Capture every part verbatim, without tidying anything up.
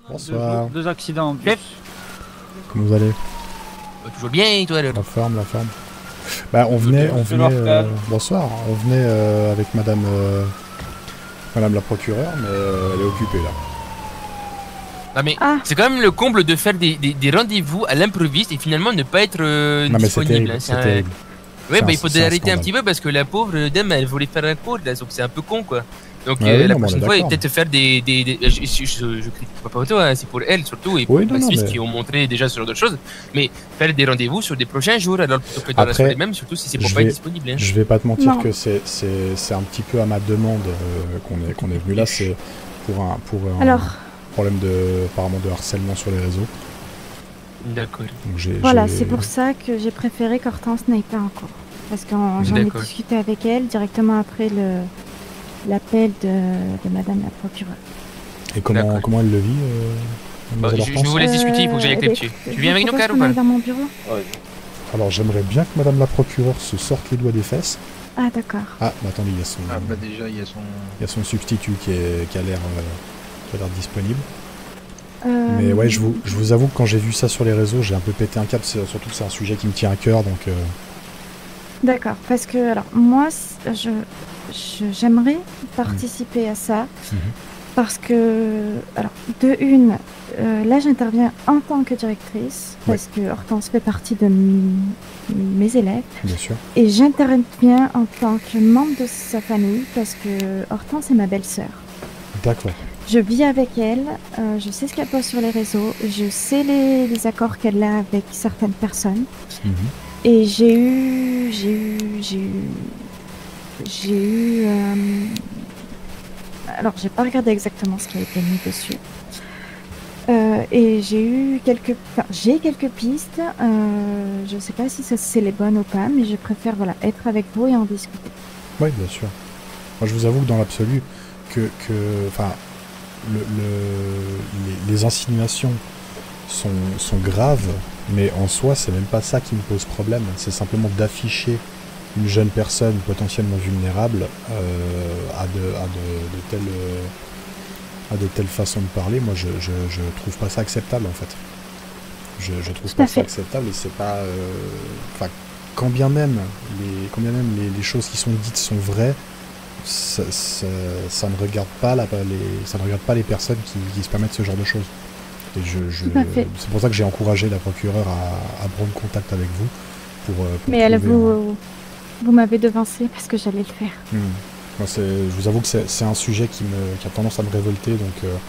Bonsoir. Deux, deux accidents en plus. Chef. Comment vous allez? Bah, toujours bien, toi, alors. La forme, la forme. Bah, on venait, on venait. Euh, bonsoir. On venait euh, avec Madame, euh, Madame la procureure, mais euh, elle est occupée là. Ah mais Ah. c'est quand même le comble de faire des, des, des rendez-vous à l'improviste et finalement ne pas être euh, non mais c'est disponible. terrible, hein, c'est un... terrible. Ouais, bah un, il faut arrêter un, un petit peu parce que la pauvre dame, elle voulait faire un call, là, donc c'est un peu con, quoi. Donc ah, euh, oui, la non, prochaine bon, fois, il peut-être faire des... des, des... Je, je, je, je critique pas pour toi, hein, c'est pour elle surtout, et pour oui, les non, Suisses mais... qui ont montré déjà ce genre de choses. Mais faire des rendez-vous sur des prochains jours, alors plutôt que dans Après, la soirée même, surtout si c'est pour pas vais, être disponible. Hein. Je vais pas te mentir non. que c'est un petit peu à ma demande euh, qu'on est, qu'on est venu là, c'est pour un, pour un alors... problème de, apparemment de harcèlement sur les réseaux. D'accord. Voilà, c'est pour ça que j'ai préféré qu'Hortense n'aille pas encore. Parce que j'en ai discuté avec elle directement après l'appel de, de Madame la procureure. Et comment, comment elle le vit euh, bah, je, je vous laisse discuter, il faut que j'aille avec dessus. Tu viens avec nous, Car, ou pas? Dans mon bureau. Alors j'aimerais bien que Madame la procureure se sorte les doigts des fesses. Ah d'accord. Ah, bah attendez, il y a son... Ah bah déjà, il y a son... Il y a son substitut qui, est, qui a l'air euh, disponible. Euh... Mais ouais, je vous, je vous avoue que quand j'ai vu ça sur les réseaux, j'ai un peu pété un câble, surtout que c'est un sujet qui me tient à cœur, donc... Euh... D'accord, parce que, alors, moi, je j'aimerais participer mmh. à ça, mmh. parce que, alors, de une, euh, là, j'interviens en tant que directrice, parce ouais. que Hortense fait partie de mes élèves. Bien sûr. Et j'interviens en tant que membre de sa famille, parce que Hortense est ma belle-sœur. D'accord. Je vis avec elle, euh, je sais ce qu'elle poste sur les réseaux, je sais les, les accords qu'elle a avec certaines personnes. Mmh. Et j'ai eu, j'ai eu, j'ai eu, j'ai eu, euh... alors j'ai pas regardé exactement ce qui a été mis dessus. Euh, et j'ai eu quelques, enfin, j'ai quelques pistes. Euh, je sais pas si ça c'est les bonnes ou pas, mais je préfère voilà être avec vous et en discuter. Oui, bien sûr. Moi, je vous avoue que dans l'absolu, que, que, enfin, le, le, les, les insinuations sont, sont graves. Mais en soi, c'est même pas ça qui me pose problème. C'est simplement d'afficher une jeune personne potentiellement vulnérable euh, à, de, à, de, de telles, à de telles façons de parler. Moi, je, je, je trouve pas ça acceptable, en fait. Je, je trouve Tout pas à ça fait. acceptable et c'est pas... Enfin, euh, quand bien même, les, quand bien même les, les choses qui sont dites sont vraies, ça, ça, ça, ne regarde pas la, les, ça ne regarde pas les personnes qui, qui se permettent ce genre de choses. Et je, je, c'est pour ça que j'ai encouragé la procureure à, à prendre contact avec vous. Pour, pour Mais elle, vous, un... vous m'avez devancé parce que j'allais le faire. Mmh. Moi, je vous avoue que c'est un sujet qui, me, qui a tendance à me révolter. Donc, euh,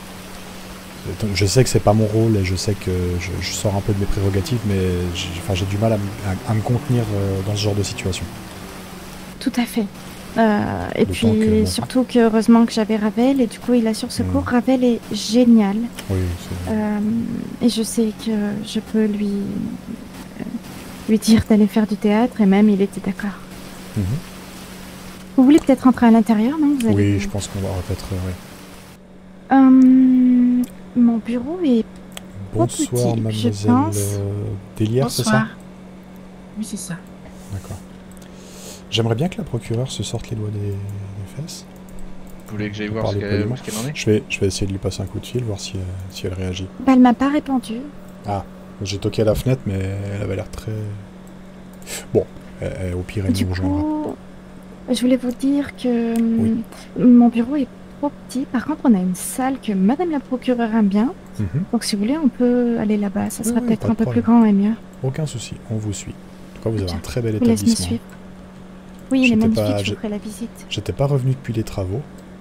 je sais que c'est pas mon rôle et je sais que je, je sors un peu de mes prérogatives, mais j'ai enfin, du mal à, à, à me contenir euh, dans ce genre de situation. Tout à fait. Euh, et puis que, bon. surtout que heureusement que j'avais Ravel et du coup il assure secours. Mmh. Ravel est génial. Oui, euh, et je sais que je peux lui euh, lui dire d'aller faire du théâtre et même il était d'accord. Mmh. Vous voulez peut-être rentrer à l'intérieur, non? Vous Oui, allez... je pense qu'on va peut-être. Oui. Euh, mon bureau est Bonsoir, petit, mademoiselle je pense. Euh, Délière, c'est ça? Oui, c'est ça. D'accord. J'aimerais bien que la procureure se sorte les doigts des, des fesses. Vous voulez que j'aille voir ce qu'elle qu en est? je vais, je vais essayer de lui passer un coup de fil, voir si, euh, si elle réagit. Bah, elle m'a pas répondu. Ah, j'ai toqué à la fenêtre, mais elle avait l'air très... Bon, elle, elle, au pire, elle du nous rejoindra. Coup, je voulais vous dire que oui. mon bureau est trop petit. Par contre, on a une salle que Madame la procureure aime bien. Mm-hmm. Donc, si vous voulez, on peut aller là-bas. Ça sera oui, peut-être un peu plus grand et mieux. Aucun souci, on vous suit. En tout cas, vous avez okay. un très bel vous établissement. Oui, il est magnifique, pas, je vous ferai la visite. J'étais pas revenu depuis les travaux.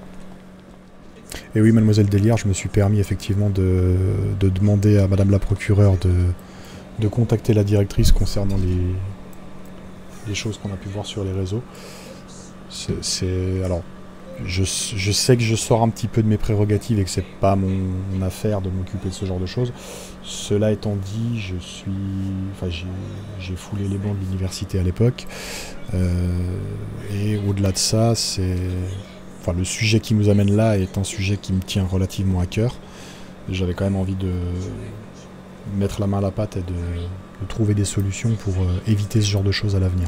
Et oui, mademoiselle Déliard, je me suis permis effectivement de, de demander à madame la procureure de, de contacter la directrice concernant les, les choses qu'on a pu voir sur les réseaux. C'est... Alors, je, je sais que je sors un petit peu de mes prérogatives et que c'est pas mon, mon affaire de m'occuper de ce genre de choses. Cela étant dit, je suis... Enfin, j'ai foulé les bancs de l'université à l'époque. Euh, et au-delà de ça, c'est... Enfin, le sujet qui nous amène là est un sujet qui me tient relativement à cœur. J'avais quand même envie de mettre la main à la pâte et de, de trouver des solutions pour euh, éviter ce genre de choses à l'avenir.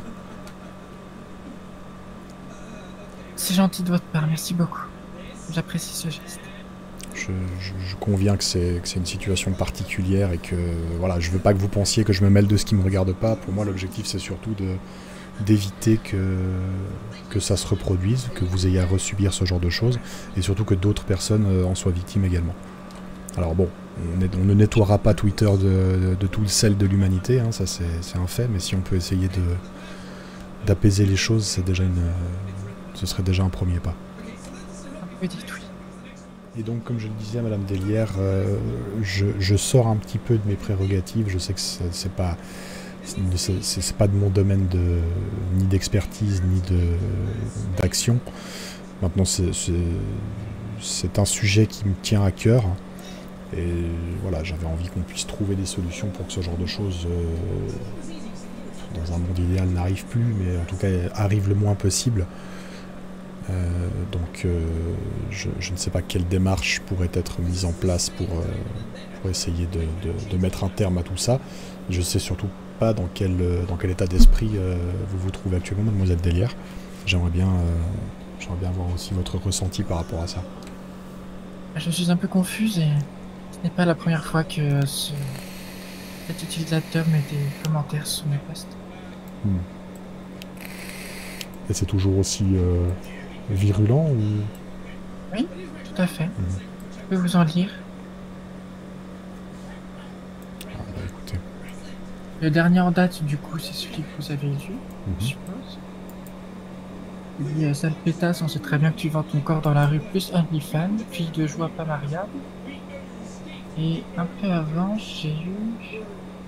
C'est gentil de votre part, merci beaucoup. J'apprécie ce geste. Je, je, je conviens que c'est une situation particulière et que voilà, je veux pas que vous pensiez que je me mêle de ce qui me regarde pas. Pour moi, l'objectif, c'est surtout de d'éviter que, que ça se reproduise, que vous ayez à resubir ce genre de choses, et surtout que d'autres personnes en soient victimes également. Alors bon, on, est, on ne nettoiera pas Twitter de, de, de tout le sel de l'humanité, hein, ça c'est un fait, mais si on peut essayer de d'apaiser les choses, c'est déjà une, ce serait déjà un premier pas. Oui, dites oui. Et donc, comme je le disais à Madame Delière, euh, je, je sors un petit peu de mes prérogatives. Je sais que c'est pas, c'est pas de mon domaine de ni d'expertise ni de d'action. Maintenant, c'est un sujet qui me tient à cœur. Et voilà, j'avais envie qu'on puisse trouver des solutions pour que ce genre de choses, euh, dans un monde idéal, n'arrive plus, mais en tout cas arrive le moins possible. Euh, donc euh, je, je ne sais pas quelle démarche pourrait être mise en place pour, euh, pour essayer de, de, de mettre un terme à tout ça. Je ne sais surtout pas dans quel, dans quel état d'esprit euh, vous vous trouvez actuellement, Mademoiselle Delière. J'aimerais bien, euh, j'aimerais bien avoir aussi votre ressenti par rapport à ça. Je suis un peu confuse et ce n'est pas la première fois que ce... cet utilisateur met des commentaires sur mes posts. Hmm. Et c'est toujours aussi... Euh... virulent ou... Oui, tout à fait. Mmh. Je peux vous en lire. Ah, bah, écoutez. Le dernier en date, du coup, c'est celui que vous avez lu, mmh. je suppose. Il dit, sale pétasse, on sait très bien que tu vends ton corps dans la rue, plus OnlyFans, fille de joie pas mariable. Et un peu avant, j'ai eu...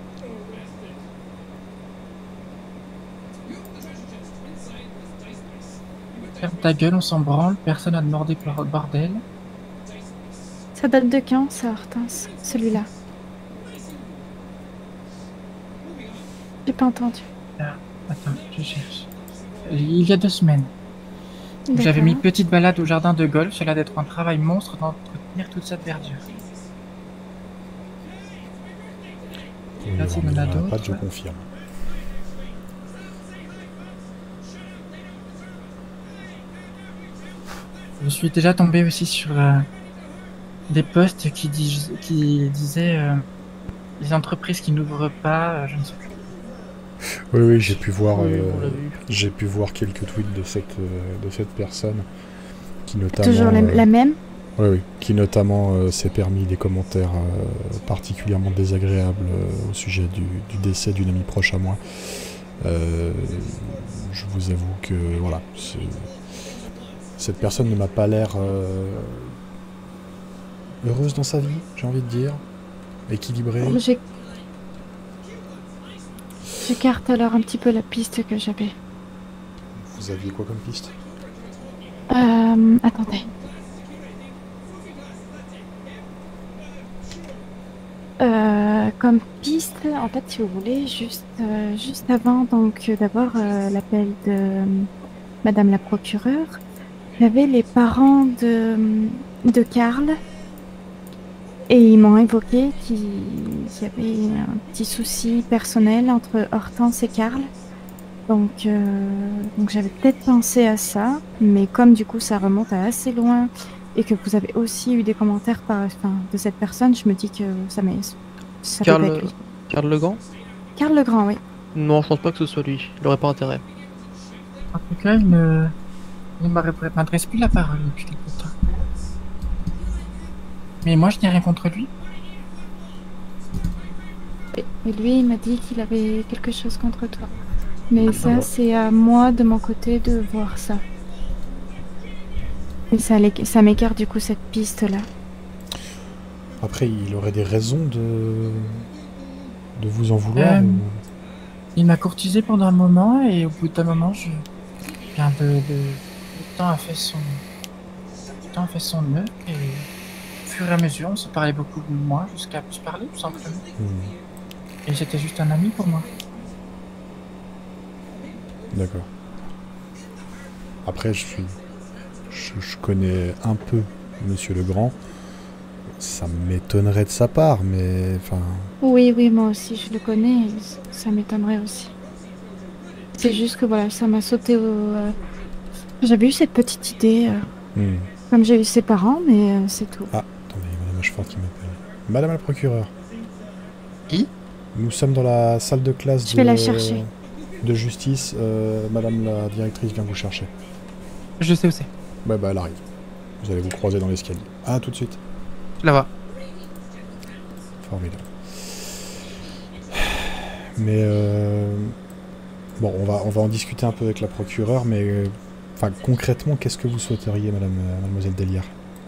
Ferme ta gueule, on s'en branle, personne n'a demandé pour le bordel. Ça date de quand, ça, Hortense, celui-là? J'ai pas entendu. Ah, attends, je cherche. Il y a deux semaines. J'avais mis petite balade au jardin de golf, cela d'être un travail monstre d'entretenir toute cette verdure. Oui, là, s'il y en a d'autres. Je confirme. Je suis déjà tombé aussi sur euh, des posts qui, dis qui disaient euh, les entreprises qui n'ouvrent pas, euh, je ne sais plus. Oui, oui, j'ai pu voir, oui, euh, j'ai pu voir quelques tweets de cette euh, de cette personne qui notamment. Toujours la, euh, la même. Oui, oui, qui notamment euh, s'est permis des commentaires euh, particulièrement désagréables euh, au sujet du, du décès d'une amie proche à moi. Euh, je vous avoue que voilà. Cette personne ne m'a pas l'air euh, heureuse dans sa vie, j'ai envie de dire. Équilibrée. J'écarte alors un petit peu la piste que j'avais. Vous aviez quoi comme piste? Euh... Attendez. Euh, comme piste, en fait, si vous voulez, juste, euh, juste avant, donc d'abord euh, l'appel de euh, Madame la procureure, il y avait les parents de, de Karl et ils m'ont évoqué qu'il y avait un petit souci personnel entre Hortense et Karl. Donc, euh, donc j'avais peut-être pensé à ça, mais comme du coup ça remonte à assez loin et que vous avez aussi eu des commentaires par, enfin, de cette personne, je me dis que ça m'est... Karl, le... Karl Legrand Karl Legrand, oui. Non, je pense pas que ce soit lui. Il aurait pas intérêt. En tout cas, il ne, il ne m'adresse plus la parole depuis quelque temps. Mais moi, je n'ai rien contre lui. Et, et lui, il m'a dit qu'il avait quelque chose contre toi. Mais ah, ça, c'est à moi, de mon côté, de voir ça. Et ça, ça m'écarte du coup cette piste-là. Après, il aurait des raisons de, de vous en vouloir euh, ou... Il m'a courtisé pendant un moment et au bout d'un moment, je... Bien de, de... le temps a fait son... Le temps a fait son nœud et au fur et à mesure, on se parlait beaucoup moins jusqu'à plus parler, tout simplement. Hmm. Et c'était juste un ami pour moi. D'accord. Après, je suis... Je, je connais un peu Monsieur Legrand. Ça m'étonnerait de sa part, mais enfin... Oui, oui, moi aussi, je le connais, et ça m'étonnerait aussi. C'est juste que voilà, ça m'a sauté au... Euh... J'avais eu cette petite idée, euh... mm. comme j'ai eu ses parents, mais euh, c'est tout. Ah, attendez. Ashford qui m'appelle. Madame la procureure. Qui? Nous sommes dans la salle de classe Je de, vais la chercher. de justice. Euh, Madame la directrice vient vous chercher. Je sais où c'est. Ouais, bah elle arrive. Vous allez vous croiser dans l'escalier. Ah, tout de suite. Je la vois. Formidable. Mais euh... bon, on va, on va en discuter un peu avec la procureure, mais euh, enfin, concrètement, qu'est-ce que vous souhaiteriez, Madame, euh, Mademoiselle Deliard?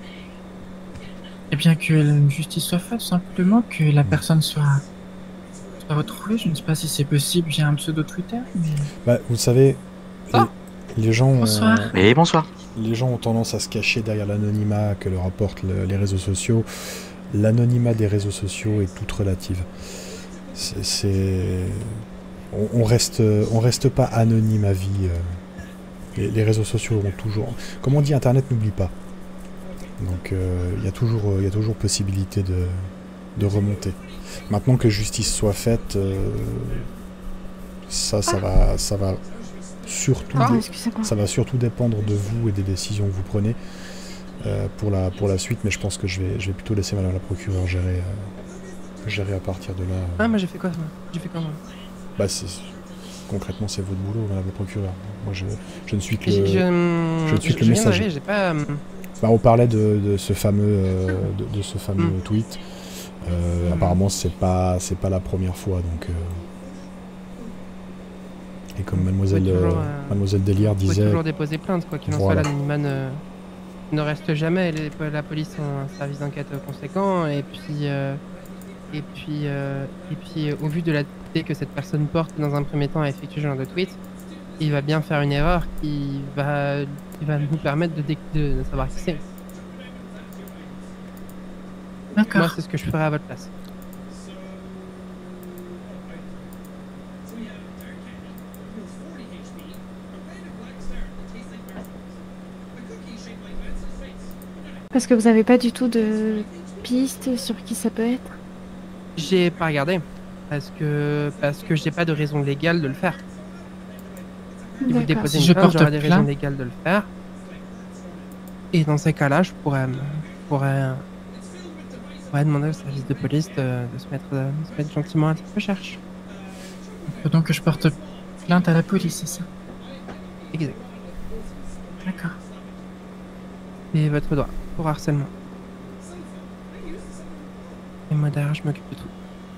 Eh bien, que la justice soit faite, simplement, que la personne soit, soit retrouvée. Je ne sais pas si c'est possible via un pseudo Twitter, mais... Bah, vous savez, Ah. les, les gens... Bonsoir. euh, Oui, bonsoir. Les gens ont tendance à se cacher derrière l'anonymat que leur apportent le- les réseaux sociaux. L'anonymat des réseaux sociaux est toute relative. C'est... c'est- On, on reste, on reste pas anonyme à vie. euh. Les, les réseaux sociaux ont toujours... Comme on dit, Internet n'oublie pas. Donc euh, il y a toujours, il y a toujours possibilité de, de remonter. Maintenant que justice soit faite, euh, ça, ça va, ça va surtout, Pardon, dé- excusez-moi. ça va surtout dépendre de vous et des décisions que vous prenez euh, pour la, pour la suite. Mais je pense que je vais, je vais plutôt laisser Madame la procureure gérer, euh, gérer à partir de là. euh. Ah, moi j'ai fait quoi, moi J'ai fait quoi, moi Bah, c'est, concrètement, c'est votre boulot, Madame la procureure. Moi, je, je ne suis que. J'ai- le- Je, je suis que le viens messager. d'arriver, J'ai pas. euh, Bah, on parlait de, de ce fameux, euh, de, de ce fameux Mm. tweet. Euh, Mm. Apparemment, c'est pas, c'est pas la première fois, donc. euh, Et comme Mademoiselle, Faut toujours, euh, euh, Mademoiselle Deliard Faut disait, toujours déposer plainte, quoi qu'il en Voilà. soit. L'anonymat ne, ne reste jamais. Les- la police a un service d'enquête conséquent, et puis, euh, et puis, euh, et puis, euh, au vu de la tête que cette personne porte dans un premier temps à effectuer ce genre de tweet, il va bien faire une erreur qui va, qui va nous permettre de, dé- de, de savoir qui c'est. Moi, D'accord. c'est ce que je ferais à votre place. Parce que vous avez pas du tout de piste sur qui ça peut être. J'ai pas regardé parce que parce que j'ai pas de raison légale de le faire. Si vous D'accord. déposez Si une je plainte, porte j'aurai des raisons plainte- légales de le faire. Et dans ces cas-là, je pourrais, me- je pourrais, je pourrais demander au service de police de, de se mettre, de se mettre gentiment à la recherche. Faut donc que je porte plainte à la police, c'est ça? Exact. D'accord. Et votre droit pour harcèlement. Et moi derrière, je m'occupe de tout.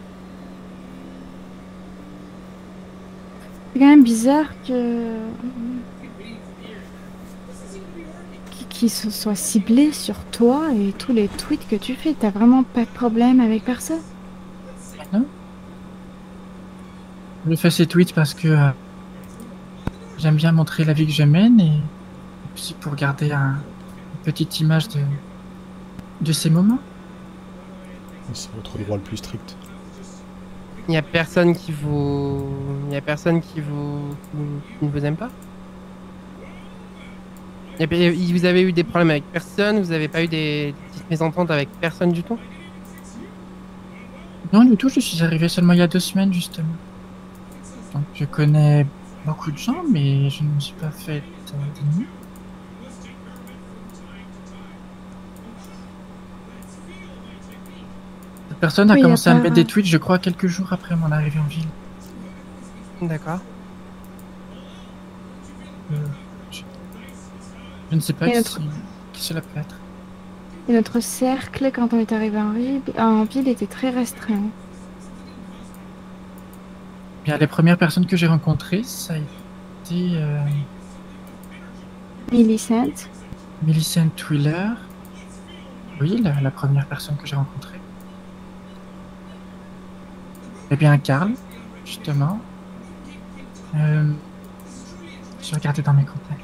C'est quand même bizarre que. qui- qu'il se soit ciblé sur toi et tous les tweets que tu fais. T'as vraiment pas de problème avec personne? Non. Je fais ces tweets parce que euh, j'aime bien montrer la vie que je mène et aussi pour garder un- une petite image de, de ces moments. c'est votre droit le plus strict. Il y a personne qui vous, il y a personne qui vous, qui ne vous aime pas. Et puis, vous avez eu des problèmes avec personne, vous avez pas eu des petites mésententes avec personne du tout. Non, du tout, je suis arrivé seulement il y a deux semaines justement. Donc je connais beaucoup de gens, mais je ne me suis pas fait euh, d'ennemis. Cette personne a Oui, commencé à à me part, mettre des euh, tweets, je crois, quelques jours après mon arrivée en ville. D'accord. Euh, je... je ne sais pas Et qui, notre- qui cela peut être. Et notre cercle, quand on est arrivé en ville, en ville était très restreint. Bien, les premières personnes que j'ai rencontrées, ça a été euh, Millicent. Millicent Twiller. Oui, la, la première personne que j'ai rencontrée. Eh bien, Karl, justement. Euh, j'ai regardé dans mes contacts.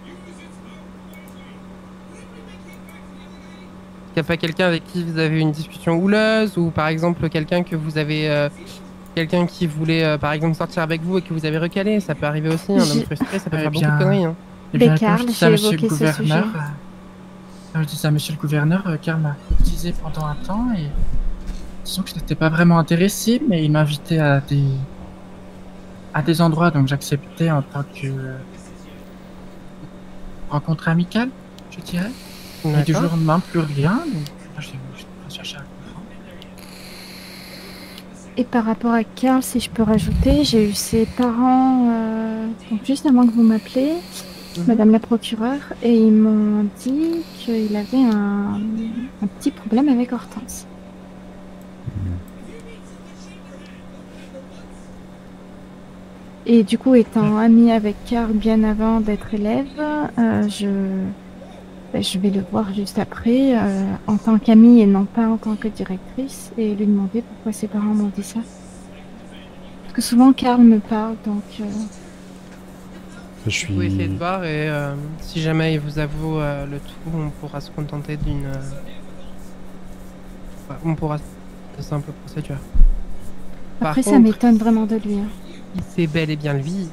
Il n'y a pas quelqu'un avec qui vous avez eu une discussion houleuse, ou par exemple quelqu'un que vous avez, euh, quelqu'un qui voulait euh, par exemple sortir avec vous et que vous avez recalé. Ça peut arriver aussi. Un homme J'ai- frustré, ça peut Eh faire bien, beaucoup de conneries. Hein. Eh bien, Mais comme Karl, je disais à j'ai monsieur le évoqué ce gouverneur, sujet. euh, comme je disais à monsieur le gouverneur, euh, Karl m'a courtisé pendant un temps et disons que je n'étais pas vraiment intéressé, mais il m'invitait à des à des endroits, donc j'acceptais en tant que euh, rencontre amicale, je dirais. Et du D'accord. jour au lendemain, plus rien. Donc, moi, j'ai j'ai à chercher à comprendre. Et par rapport à Karl, si je peux rajouter, j'ai eu ses parents, euh, donc juste avant que vous m'appelez, mmh. Madame la procureure, et ils m'ont dit qu'il avait un, un petit problème avec Hortense. Et du coup, étant amie avec Karl bien avant d'être élève, euh, je, ben, je vais le voir juste après, euh, en tant qu'amie et non pas en tant que directrice, et lui demander pourquoi ses parents m'ont dit ça. Parce que souvent, Karl me parle, donc... Euh... Je suis... Vous pouvez essayer de voir, et euh, si jamais il vous avoue euh, le tout, on pourra se contenter d'une... Euh... Enfin, on pourra... de simple procédure. Par Après, contre, ça m'étonne vraiment de lui. Hein. C'est bel et bien lui.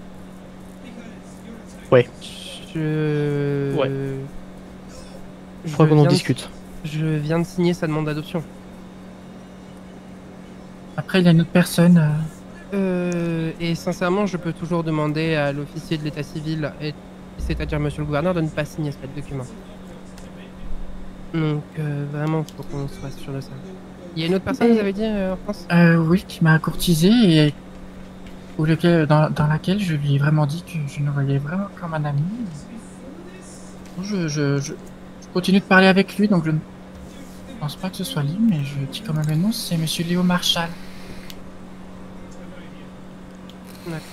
Ouais. Je... Ouais. Je crois qu'on en viens de- discute. Je viens de signer sa demande d'adoption. Après, il y a une autre personne. Euh... Euh, et sincèrement, je peux toujours demander à l'officier de l'état civil, et- c'est-à-dire monsieur le gouverneur, de ne pas signer ce document. Donc, euh, vraiment, faut qu'on soit sûr de ça. Il y a une autre personne, Et- vous avez dit, euh, en France Euh, oui, qui m'a courtisé et ou lequel, dans, dans laquelle je lui ai vraiment dit que je le voyais vraiment comme un ami. Je, je, je, je continue de parler avec lui, donc je ne pense pas que ce soit lui, mais je dis quand même le nom, c'est monsieur Léo Marshall. D'accord.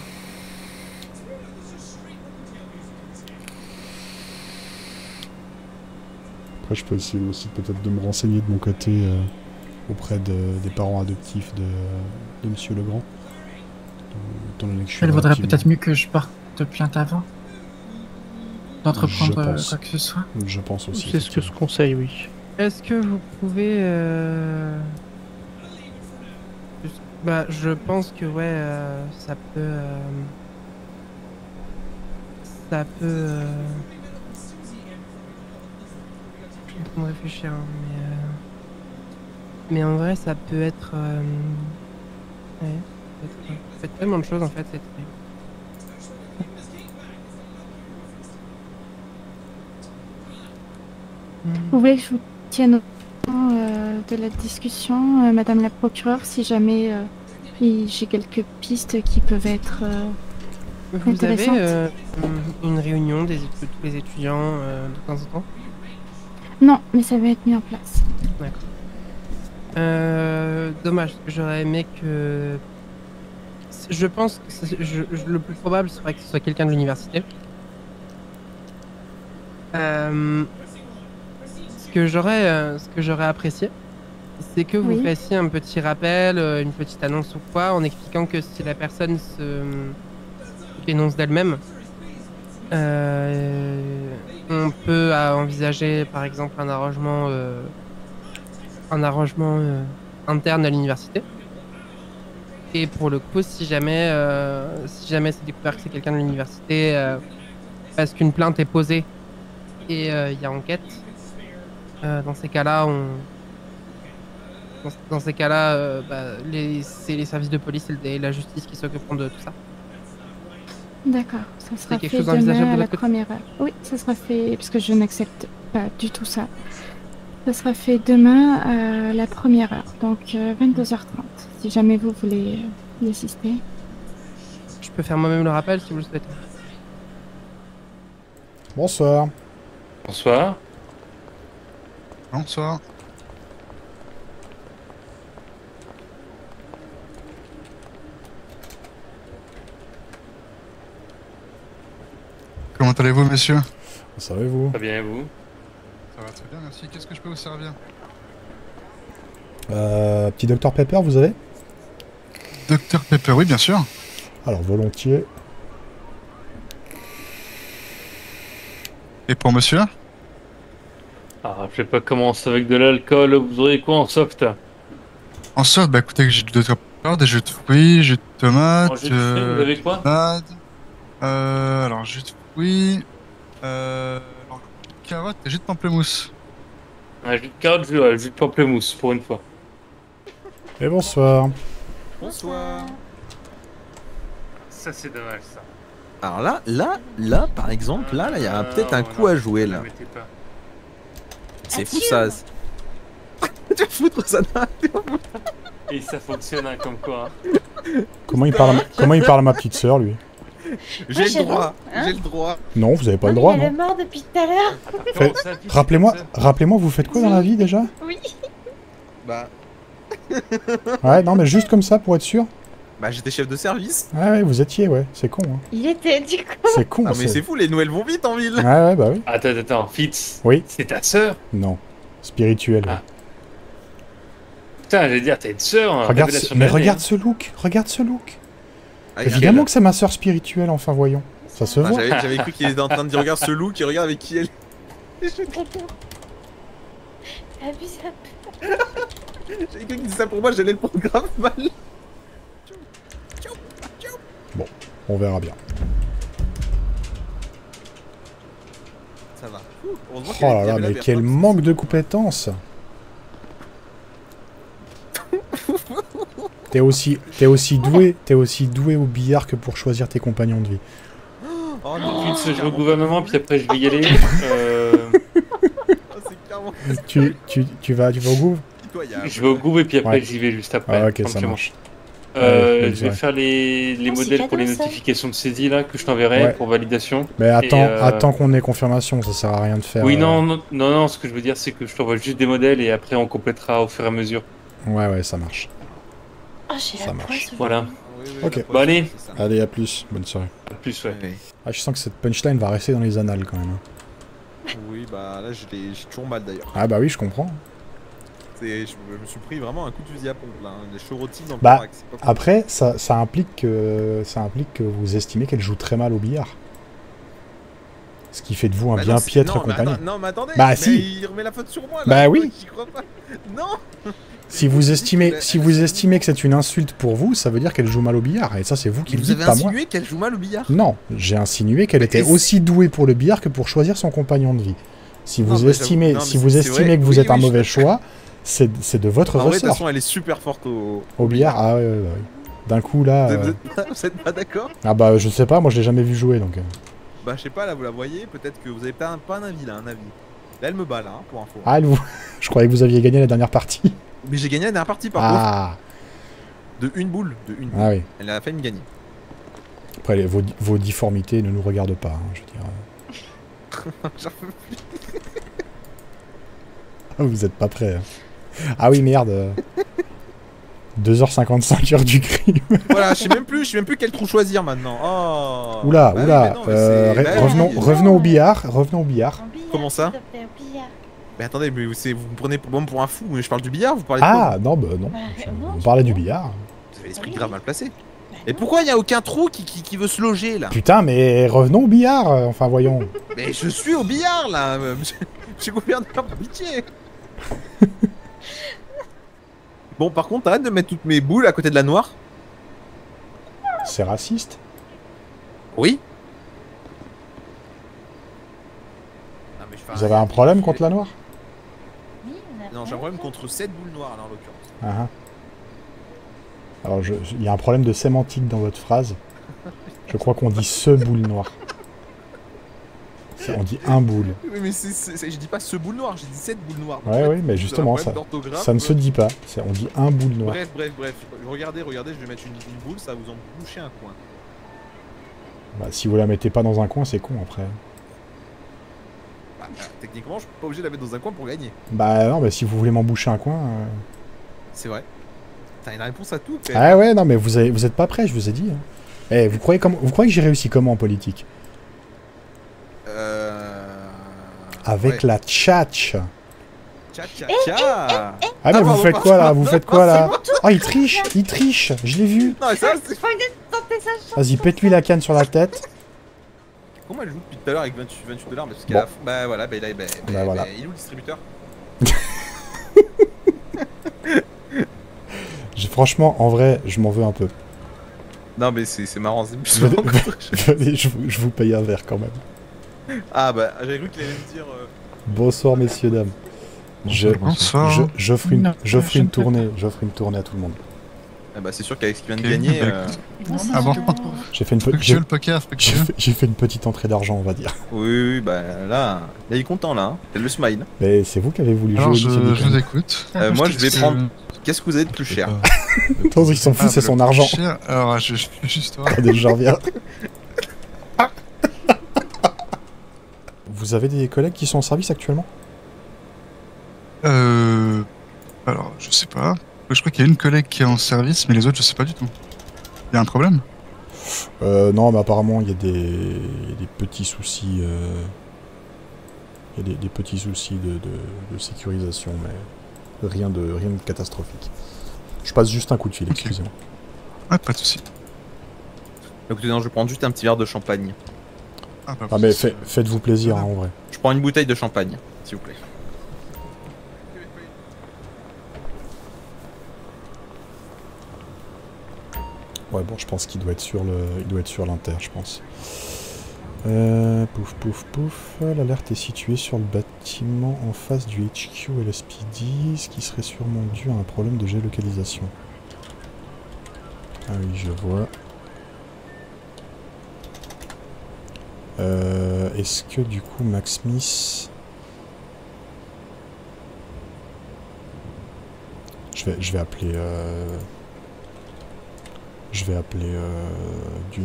Après, je peux essayer aussi peut-être de me renseigner de mon côté euh, auprès de, des parents adoptifs de, de Monsieur Legrand. Étant donné que je suis Il vaudrait relativement- peut-être mieux que je porte plainte avant d'entreprendre Je euh, pense. quoi que ce soit. Je pense aussi. C'est ce que je conseille, oui. Est-ce que vous pouvez... Euh... juste- Bah, je pense que, ouais, euh, ça peut... euh, Ça peut... Euh... Je suis en train de réfléchir, hein, mais... euh, Mais en vrai, ça peut être... euh, Ouais, ça peut être... ça peut être tellement de choses, en fait, c'est très... Vous voulez que je vous tienne au courant euh, de la discussion, euh, Madame la procureure, si jamais euh, il- j'ai quelques pistes qui peuvent être... euh, Vous avez Intéressante. euh, une réunion des, étu- de tous les étudiants euh, de temps en temps? Non, mais ça va être mis en place. D'accord. Euh, dommage, j'aurais aimé que... Je pense que c'est- je- je- le plus probable serait que ce soit quelqu'un de l'université. Euh, ce que j'aurais euh, ce que j'aurais apprécié, c'est que vous Oui. fassiez un petit rappel, euh, une petite annonce ou quoi, en expliquant que si la personne se dénonce d'elle-même, euh, on peut euh, envisager par exemple un arrangement, euh, un arrangement euh, interne à l'université. Et pour le coup, si jamais, euh, si jamais c'est découvert que c'est quelqu'un de l'université, euh, parce qu'une plainte est posée et il euh, y a enquête, euh, dans ces cas-là, on, dans, dans ces cas-là, euh, bah, les, c'est les services de police et le- et la justice qui s'occuperont de tout ça. D'accord, ça sera quelque fait chose d'envisageable demain de à la votre côté? première heure. Oui, ça sera fait, parce que je n'accepte pas du tout ça. Ça sera fait demain à la première heure, donc euh, vingt-deux heures trente, si jamais vous voulez euh, y assister. Je peux faire moi-même le rappel si vous le souhaitez. Bonsoir. Bonsoir. Bonsoir. Comment allez-vous, monsieur? Ça va et vous? Très bien, et vous? Ça va très bien, merci. Qu'est-ce que je peux vous servir? Euh, petit docteur Pepper, vous avez? Docteur Pepper, oui, bien sûr. Alors, volontiers. Et pour monsieur? Ah, je vais pas commencer avec de l'alcool, vous aurez quoi en soft? En sorte, bah écoutez, j'ai du Docteur Pepper, des jus de fruits, jus de tomates, En jus de fruits, vous avez quoi? salade, euh, alors jus de fruits, euh, alors, jus de carotte et jus de pamplemousse. Un jus de carotte, jus, ouais, jus de pamplemousse, pour une fois. Et bonsoir. Bonsoir. Ça, c'est dommage, ça. Alors là, là, là, par exemple, là, là, il y a Euh, peut-être un non, coup à non, jouer ne là. mettez pas. C'est fou ça. te faire foutre, ça n'a... Et ça fonctionne, hein, comme quoi. Comment il parle à ma, comment il parle à ma petite sœur, lui? J'ai j'ai le droit, hein j'ai le droit. Non, vous avez pas le Non, droit, mais Elle est non. morte depuis tout à l'heure. Fait- Ça, puis c'est Rappelez-moi, comme ça. rappelez-moi, vous faites quoi dans la vie déjà? Oui. Bah, Ouais, non, mais juste comme ça pour être sûr. bah j'étais chef de service. Ouais, ouais, vous étiez, ouais, c'est con, hein. Il était du coup. C'est con, Ah mais c'est fou, les Noëls vont vite en ville. Ouais, ouais, bah oui. Attends, attends, Fitz. Oui. C'est ta sœur? Non. Spirituel, ouais. Ah. Putain, j'allais dire, t'as une sœur, hein, Regarde révélation ce- de mais l'année, regarde hein. ce look, regarde ce look. Ah, Évidemment que c'est ma sœur spirituelle, enfin voyons. Ça se Ah, voit. j'avais, j'avais cru qu'il était en train de dire regarde ce loup qui regarde avec qui elle. Et j'ai trop peur. Abuse. J'avais cru qu'il disait ça pour moi, j'allais le prendre grave mal. On verra bien. Ça va. Ouh, heureusement Oh qu'il y avait- là il y là, avait la mais bière, quel hein. manque de compétences. T'es aussi, t'es aussi doué, t'es aussi doué au billard que pour choisir tes compagnons de vie. Oh non, Fitz, je vais au carrément. gouvernement, puis après je vais y aller. Euh, Oh, c'est carrément Tu, tu, tu vas, tu vas au gouv? pitoyable. je vais au goût et puis après Ouais. j'y vais juste après. Ah ok, ça tranquillement. marche. Euh, Ouais, je vais ouais. faire les, les Oh, c'est modèles pour les cadeau, ça. notifications de saisie là que je t'enverrai Ouais. pour validation. Mais attends, euh, attends qu'on ait confirmation, ça sert à rien de faire. Oui, euh, non, non, non, non, ce que je veux dire c'est que je t'envoie juste des modèles et après on complétera au fur et à mesure. Ouais, ouais, ça marche. Oh, j'ai Ça la marche. poisse. Voilà. Oui, oui, Ok. la poisse, Bon, allez. c'est ça. Allez, à plus, bonne soirée. À plus, ouais. Ouais. Ah, je sens que cette punchline va rester dans les annales quand même. hein. Oui, bah là je l'ai- j'ai toujours mal d'ailleurs. Ah bah oui, je comprends. C'est- Je, je me suis pris vraiment un coup de fusil à pompe là. hein. Les chevrotis dans le Bah, thorax, c'est pas cool. Après, ça, ça, implique que, ça implique que vous estimez qu'elle joue très mal au billard. Ce qui fait de vous un Bah bien non, c'est- piètre non, mais compagnon. attends- Non, mais attendez, Bah, mais si. il remet la faute sur moi là. Bah oui. J'y crois pas. Non. Si vous Je dis estimez, que- si vous estimez que c'est une insulte pour vous, ça veut dire qu'elle joue mal au billard. Et ça, c'est vous qui le Vous dites, avez pas moi. insinué qu'elle joue mal au billard. Non, j'ai insinué qu'elle Mais était est-ce- aussi douée pour le billard que pour choisir son compagnon de vie. Si Non, vous mais estimez, j'avoue- non, si mais vous c'est estimez vrai. que vous Oui, êtes un oui, je- mauvais choix, c'est c'est de votre En vrai, de toute ressort. façon, elle est super forte au. Au billard, ah ouais, ouais, ouais. D'un coup là, Vous, euh, êtes- vous êtes pas, vous êtes pas d'accord? ah bah je sais pas, moi je l'ai jamais vu jouer donc. euh. Bah, je sais pas, là vous la voyez, peut-être que vous avez pas un, pas un avis là, un avis. Là, elle me bat là, hein, pour info. Ah, elle vous... je croyais que vous aviez gagné la dernière partie. Mais j'ai gagné la dernière partie par contre. Ah, De une boule, de une boule. ah oui. Elle a fait me gagner. Après les- vos, vos difformités ne nous regardent pas, hein, je veux dire. J'en peux plus. Ah, vous êtes pas prêts. hein. Ah oui merde. euh. deux heures cinquante-cinq heure du crime. Voilà, je sais même plus, je sais même plus quel trou choisir maintenant. Oh. Oula, Bah oui, oula. mais non, mais euh, c'est- re- bah oui. revenons, revenons au billard, revenons au billard. En billard, Comment ça s'il te plaît, au billard. Mais attendez, mais c'est- vous me prenez pour, bon pour un fou, mais je parle du billard, vous parlez de quoi Ah non bah non. Bah, Je- non, On je parlait du comprends. billard. Vous avez l'esprit grave mal placé. Et pourquoi il y a aucun trou qui, qui, qui veut se loger là? Putain mais revenons au billard. euh, Enfin voyons. Mais je suis au billard là, euh, monsieur, monsieur gouverneur, par pitié. Bon, par contre, arrête de mettre toutes mes boules à côté de la noire. C'est raciste. Oui. Non, mais je fais Vous avez un problème contre la noire? Oui, on a Non, j'ai pas un problème fait. contre cette boule noire là en l'occurrence. Ah, ah. Alors, je- je- il y a un problème de sémantique dans votre phrase. Je crois qu'on dit ce boule noir. C'est- On dit un boule. Oui, mais c'est, c'est- c'est- je dis pas ce boule noire, j'ai dit cette boule noire. Ouais, ouais, mais justement, ça, ça ne se dit pas. C'est- On dit un boule noir. Bref, bref, bref. Regardez, regardez, je vais mettre une, une boule, ça va vous en boucher un coin. Bah, si vous la mettez pas dans un coin, c'est con après. Bah, bah, techniquement, je suis pas obligé de la mettre dans un coin pour gagner. Bah non, mais si vous voulez m'en boucher un coin. euh, C'est vrai. T'as une réponse à tout, Ah ouais, non, mais vous, avez, vous êtes pas prêts, je vous ai dit. hein. Eh, vous croyez, comme, vous croyez que j'ai réussi comment en politique? Euh... Avec ouais. la tchatch. Tcha tcha tcha. Ah mais Ah, vous pardon, faites pardon, quoi là? pardon, Vous faites pardon, quoi là? c'est Oh il triche, il triche, je l'ai vu. Non, mais ça, c'est... Faut tenter sa chance. Vas-y, pète-lui la canne sur la tête. Comment elle joue depuis tout à l'heure avec vingt-huit dollars? Parce qu'à Bon. la fin- Bah voilà, bah, là, bah, bah, Bah, voilà. bah, il est où le distributeur? J'ai- Franchement, en vrai, je m'en veux un peu. Non mais c'est, c'est marrant, c'est plus Venez- marrant que- Venez, je, vous- je vous paye un verre quand même. Ah bah j'avais cru qu'il allait me dire... euh, Bonsoir messieurs, dames. Je- Bonsoir. Je- J'offre une, Non, j'offre je une ne peux tournée, j'offre une tournée à tout le monde. Ah bah c'est sûr qu'avec ce qu'il vient de Ok, gagner... bah, euh, Ah bon J'ai fait une Faut que petite... tu veux le poker, faut que J'ai tu veux. fait, j'ai fait une petite entrée d'argent, on va dire. Oui, oui, bah là, là il est content là, hein. C'est le smile. Mais c'est vous qui avez voulu Alors, jouer je, Lycée je des vous écoute. Euh, moi je vais Euh, prendre... Qu'est-ce que vous avez de plus je sais cher? pas. Attends, ils s'en foutent, Ah, c'est le son plus argent. cher. Alors, je, je vais juste voir. Attendez, je reviens. Vous avez des collègues qui sont en service actuellement? Euh... Alors, je sais pas. Je crois qu'il y a une collègue qui est en service, mais les autres, je sais pas du tout. Il y a un problème? Euh, non, mais apparemment, il y a des, il y a des petits soucis. euh, Il y a des, des petits soucis de, de- de sécurisation, mais rien de, rien de catastrophique. Je passe juste un coup de fil, Ok. excusez-moi. Ah, pas de soucis. Écoutez, non, je vais prendre juste un petit verre de champagne. Ah, bah, Ah, mais fait- faites-vous plaisir, hein, en vrai. Je prends une bouteille de champagne, s'il vous plaît. Ouais, bon, je pense qu'il doit être sur le, il doit être sur l'inter, je pense. Euh, pouf, pouf, pouf. L'alerte est située sur le bâtiment en face du H Q L S P D, ce qui serait sûrement dû à un problème de géolocalisation. Ah oui, je vois. Euh, Est-ce que du coup Max Smith... Je vais, je vais appeler... Euh... Je vais appeler euh, Dune.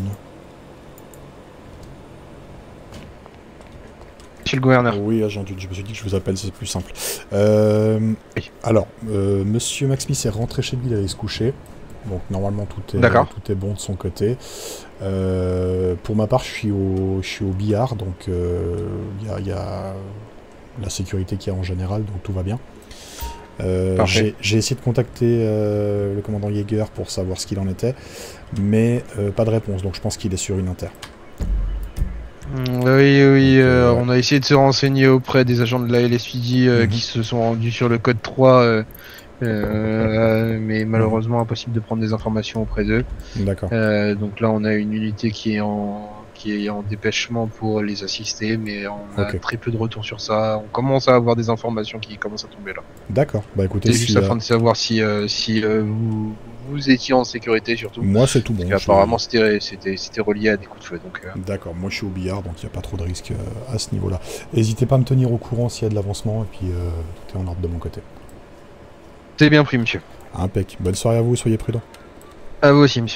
Monsieur le gouverneur. Oui, agent Dune, je me suis dit que je vous appelle, c'est plus simple. Euh, Oui. Alors, euh, monsieur Max Smith est rentré chez lui, il allait se coucher. Donc normalement tout est, D'accord. tout est bon de son côté. Euh, pour ma part, je suis au, je suis au billard, donc il euh, y, a, y a la sécurité qu'il y a en général, donc tout va bien. Euh, Parfait. j'ai j'ai essayé de contacter euh, le commandant Yeager pour savoir ce qu'il en était, mais euh, pas de réponse, donc je pense qu'il est sur une inter. Mm, Oui, oui, Donc, euh, euh, on a essayé de se renseigner auprès des agents de la L S P D euh, Mhm. qui se sont rendus sur le code trois, euh, euh, mais malheureusement impossible de prendre des informations auprès d'eux. D'accord. Euh, donc là, on a une unité qui est en qui est en dépêchement pour les assister, mais on a Ok. très peu de retours sur ça. On commence à avoir des informations qui commencent à tomber là. D'accord. Bah écoutez, C'est si, juste euh, afin de savoir si euh, si euh, vous vous étiez en sécurité surtout. moi c'est tout bon. Parce je- qu'apparemment c'était c'était c'était relié à des coups de feu, donc. euh, D'accord, moi je suis au billard, donc il n'y a pas trop de risque euh, à ce niveau-là. N'hésitez pas à me tenir au courant s'il y a de l'avancement, et puis euh, tout est en ordre de mon côté. C'est bien pris, monsieur. Impec. Bonne soirée à vous, soyez prudents. À vous aussi, monsieur.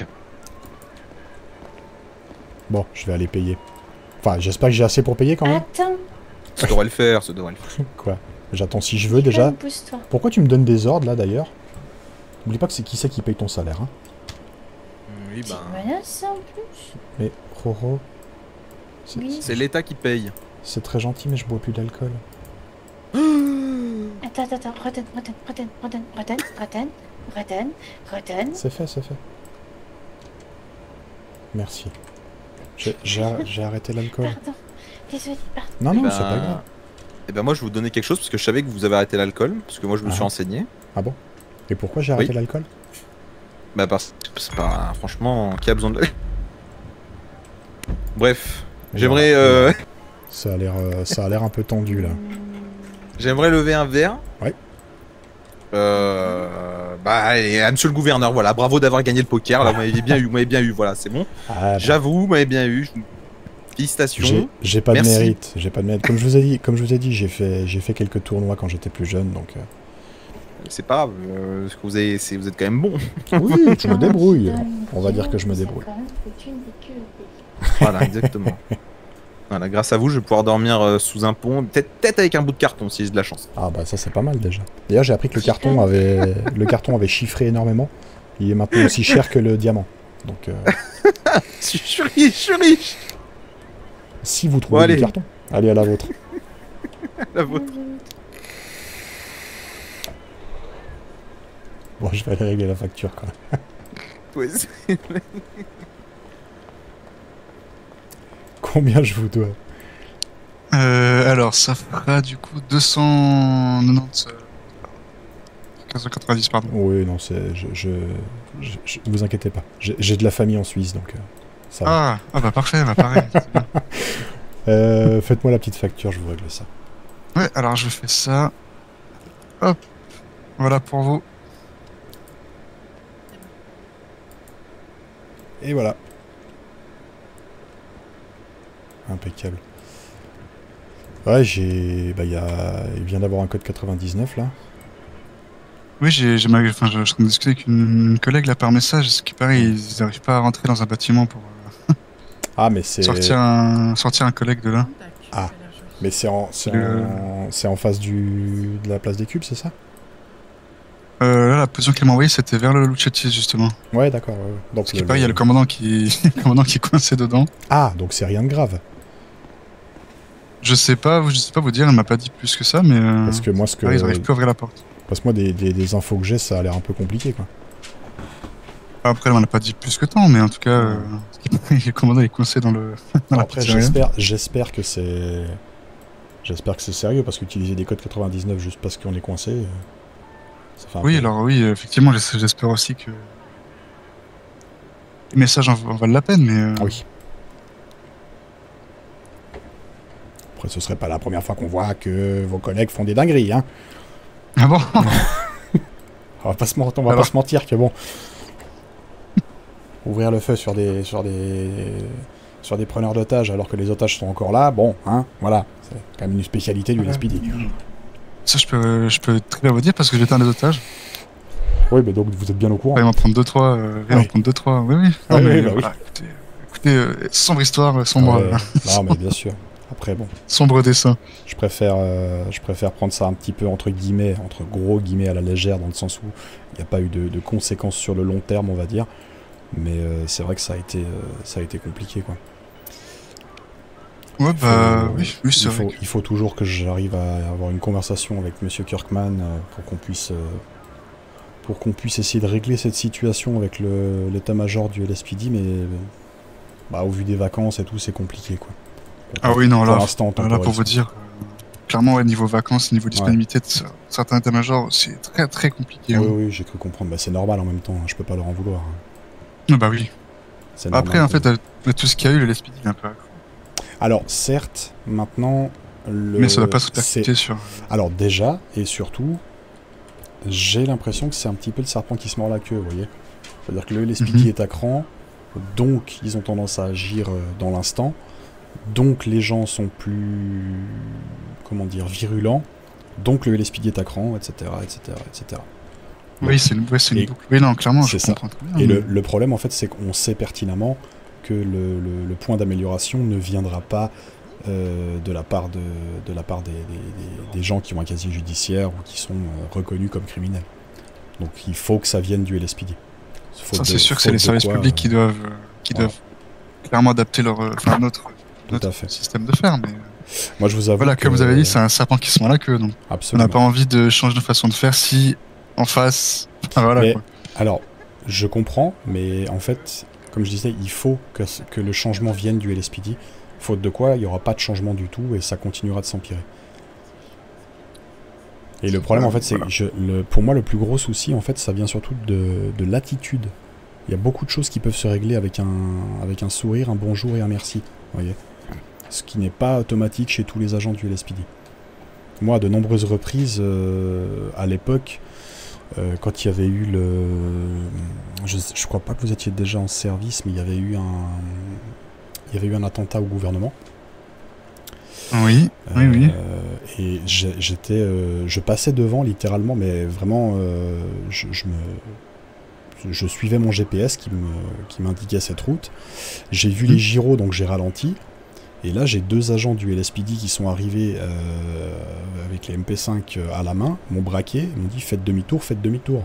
Bon, je vais aller payer. Enfin, j'espère que j'ai assez pour payer quand même. Attends, Ça devrait le faire, ça devrait le faire. Quoi? J'attends si je veux déjà. pousse-toi. Pourquoi tu me donnes des ordres là d'ailleurs? N'oublie pas que c'est qui c'est qui paye ton salaire, hein. Oui, Tu bah... menaces en plus? Mais Roro, c'est Oui. C'est l'État qui paye. c'est très gentil, mais je bois plus d'alcool. Attends, attends, attends, redonne, redonne, redonne, redonne, redonne, redonne, redonne, redonne. C'est fait, c'est fait. Merci. J'ai j'ai ar- j'ai arrêté l'alcool. Pardon, désolé, pardon. Non, non, Bah, c'est pas grave. Et ben moi je vais vous donner quelque chose parce que je savais que vous avez arrêté l'alcool, parce que moi je me suis Ah. renseigné. Ah bon? Et pourquoi j'ai arrêté Oui. l'alcool? Bah parce que c'est pas... Franchement, qui a besoin de... Bref, j'aimerais euh... Ça a l'air euh, ça a l'air un peu tendu là. j'aimerais lever un verre. Ouais. Euh... Bah, et à monsieur le gouverneur, voilà, bravo d'avoir gagné le poker, là vous m'avez bien eu, vous m'avez bien eu, voilà, c'est bon. Ah, bah, J'avoue, vous m'avez bien eu. je- Félicitations. j'ai j'ai pas Merci. de mérite, j'ai pas de mérite. Comme je vous ai dit, comme je vous ai dit, j'ai fait j'ai fait quelques tournois quand j'étais plus jeune, donc. euh, C'est pas grave, euh, ce que vous avez, c'est- vous êtes quand même bon. Oui, je me débrouille. Putain, On va mais dire que je me ça a débrouille. quand même foutu une décuve. Voilà, exactement. Voilà, grâce à vous, je vais pouvoir dormir euh, sous un pont, peut-être peut-être avec un bout de carton si j'ai de la chance. Ah bah ça c'est pas mal déjà. D'ailleurs j'ai appris que le carton avait le carton avait chiffré énormément. Il est maintenant aussi cher que le diamant. Donc euh, Je suis riche, je suis riche. si vous trouvez Bon, du allez. carton, allez à la vôtre. La vôtre. Bon, je vais aller régler la facture quand même. Ouais, c'est- Combien je vous dois? Euh, alors, ça fera du coup deux cent quatre-vingt-dix, euh, quinze cent quatre-vingt-dix, pardon. Oui, non, c'est je, je, je, je- vous inquiétez pas. J'ai j'ai de la famille en Suisse, donc euh, ça va. Ah, ah bah parfait, bah pareil. c'est bien. Euh, Faites-moi la petite facture, je vous règle ça. Ouais, alors je fais ça. Hop, voilà pour vous. Et voilà. Impeccable. Ouais, j'ai... Bah, y a... il vient d'avoir un code quatre-vingt-dix-neuf, là. Oui, j'ai, j'ai ma... enfin, je, je suis en train de discuter avec une, une collègue là par message, ce qui paraît, ils n'arrivent pas à rentrer dans un bâtiment pour euh, Ah, mais c'est... sortir un, sortir un collègue de là. Ah, mais c'est en, c'est Le- en... c'est en face du... de la place des cubes, c'est ça? Euh, là, la position qu'elle m'a envoyée, c'était vers le Luchetti, justement. Ouais, d'accord. Ouais, ouais. Donc, Ce qui le- paraît, il y a le commandant qui, le commandant qui est coincé dedans. Ah, donc c'est rien de grave. Je sais pas, je sais pas vous dire, elle m'a pas dit plus que ça, mais euh, Parce que moi, ce que... pareil, ils arrivent plus à ouvrir la porte. Parce que moi, des, des, des infos que j'ai, ça a l'air un peu compliqué, quoi. Après, elle m'en a pas dit plus que tant, mais en tout cas, euh, le commandant est coincé dans le. Dans la Après, pizzeria. j'espère, j'espère que c'est... J'espère que c'est sérieux, parce qu'utiliser des codes quatre-vingt-dix-neuf juste parce qu'on est coincé... euh, Ça fait un Oui, peu- alors oui, effectivement, j'es- j'espère aussi que les messages en, en valent la peine, mais. euh, Oui. Après, ce serait pas la première fois qu'on voit que vos collègues font des dingueries, hein. Ah bon? On va pas se, ment- on va Alors. pas se mentir que bon... Ouvrir le feu sur des... sur des... sur des preneurs d'otages alors que les otages sont encore là, bon, hein, voilà. C'est quand même une spécialité du L S P D. Ça, je peux, je peux très bien vous dire parce que j'étais un des otages. Oui, mais donc vous êtes bien au courant. Il va m'en prendre deux trois. Euh, il va m'en Oui. prendre deux trois. Oui, oui. Non, Oui, mais oui, bah oui. voilà, écoutez, écoutez euh, sombre histoire, sombre, Ouais, non, mais bien sûr. Après, bon, sombre dessin. je préfère, euh, je préfère prendre ça un petit peu entre guillemets, entre gros guillemets à la légère, dans le sens où il n'y a pas eu de, de conséquences sur le long terme, on va dire. Mais euh, c'est vrai que ça a été, euh, ça a été compliqué, quoi. Ouais, Il bah faut- oui, oui, c'est il vrai. faut, il faut toujours que j'arrive à avoir une conversation avec Monsieur Kirkman euh, pour qu'on puisse, euh, pour qu'on puisse essayer de régler cette situation avec le- l'état-major du L S P D, mais euh, bah, au vu des vacances et tout, c'est compliqué, quoi. Ah oui, non, pour là, l'instant, on là, pour temporise. vous dire, euh, clairement, ouais, niveau vacances, niveau disponibilité de cer- certains états-majors, c'est très très compliqué. Oui, hein. oui, j'ai cru comprendre. Bah, c'est normal en même temps, hein, je peux pas leur en vouloir. hein. Ah bah oui. C'est Après, normal en que- fait, avec tout ce qu'il y a eu, le L S P D, il est un peu accro. Alors, certes, maintenant... Le... Mais ça va pas se c'est- répercuter sur. Alors, déjà, et surtout, j'ai l'impression que c'est un petit peu le serpent qui se mord la queue, vous voyez. C'est-à-dire que le L S P D Mhm. est à cran, donc ils ont tendance à agir euh, dans l'instant, donc les gens sont plus... comment dire, virulents, donc le L S P D est à cran, et cetera, et cetera, et cetera. Oui, c'est une, ouais, c'est une Et- boucle. Oui, non, clairement, je c'est ça. comprends très bien. Et mais- le, le problème, en fait, c'est qu'on sait pertinemment que le, le- le point d'amélioration ne viendra pas euh, de la part, de, de la part des, des- des- des gens qui ont un casier judiciaire ou qui sont euh, reconnus comme criminels. Donc il faut que ça vienne du L S P D. Faute Ça, de- c'est sûr que c'est faute les de services quoi, publics euh, qui doivent, euh, qui voilà. doivent clairement adapter leur, euh, enfin, notre, Tout notre à fait. système de faire. Mais Moi, je vous avoue voilà, que- comme vous avez dit, c'est un serpent qui se mord la queue. Donc, on Absolument. n'a pas envie de changer de façon de faire si en face. Ah, voilà, Mais- quoi. Alors, je comprends, mais en fait, comme je disais, il faut que, que le changement vienne du L S P D, faute de quoi il n'y aura pas de changement du tout et ça continuera de s'empirer. Et le problème, en fait, c'est que je- le, pour moi, le plus gros souci, en fait, ça vient surtout de, de l'attitude. Il y a beaucoup de choses qui peuvent se régler avec un, avec un sourire, un bonjour et un merci, vous voyez. Ce qui n'est pas automatique chez tous les agents du L S P D. Moi, à de nombreuses reprises, euh, à l'époque, euh, quand il y avait eu le... Je, je crois pas que vous étiez déjà en service, mais il y avait eu un... Il y avait eu un attentat au gouvernement. Oui, oui, oui. Euh, et j'ai- j'étais, euh, je passais devant littéralement, mais vraiment, euh, je, je me, je suivais mon G P S qui me, qui m'indiquait cette route. J'ai vu Mhm. les gyros, donc j'ai ralenti. Et là, j'ai deux agents du L S P D qui sont arrivés euh, avec les M P cinq à la main, m'ont braqué, m'ont dit faites demi-tour, faites demi-tour.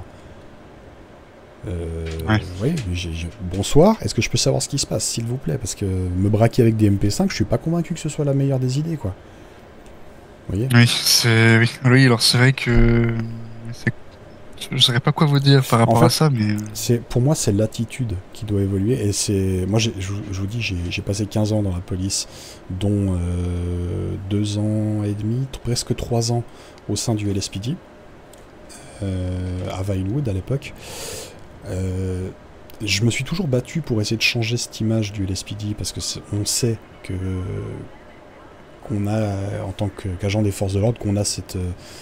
Euh, Ouais. oui, mais j'ai- j'ai- bonsoir, est-ce que je peux savoir ce qui se passe, s'il vous plaît? Parce que me braquer avec des M P cinq, je suis pas convaincu que ce soit la meilleure des idées, quoi. Vous voyez? Oui, c'est oui. Oui, alors c'est vrai que c'est- je ne saurais pas quoi vous dire par rapport fait, à ça, mais C'est, pour moi, c'est l'attitude qui doit évoluer. Et c'est, moi, j'ai- je, vous- je vous dis, j'ai, j'ai passé quinze ans dans la police, dont euh, deux ans et demi, t- presque trois ans au sein du L S P D, euh, à Vinewood à l'époque. Euh, je me suis toujours battu pour essayer de changer cette image du L S P D parce que c'est- on sait que qu'on a, en tant que- qu'agent des forces de l'ordre, qu'on a cette